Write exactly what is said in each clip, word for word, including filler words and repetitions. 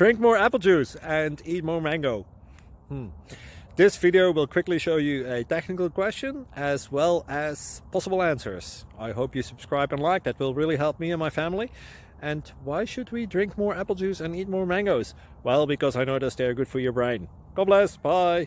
Drink more apple juice and eat more mango. Hmm. This video will quickly show you a technical question as well as possible answers. I hope you subscribe and like, that will really help me and my family. And why should we drink more apple juice and eat more mangoes? Well, because I noticed they're good for your brain. God bless, bye!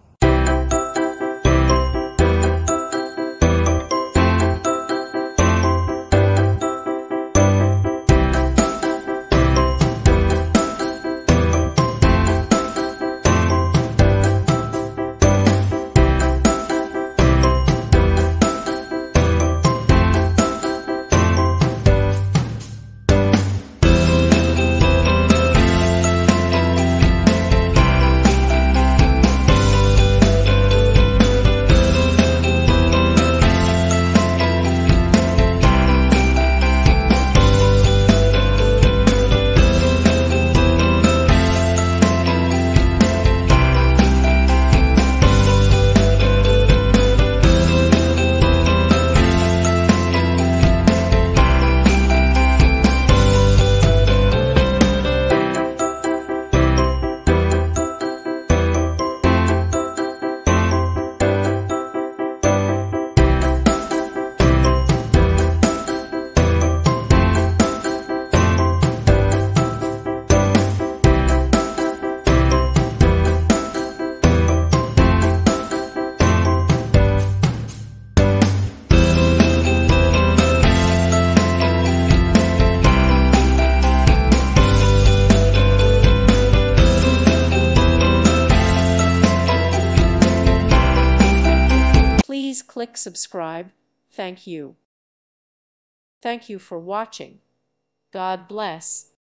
Please click subscribe. Thank you. Thank you for watching. God bless.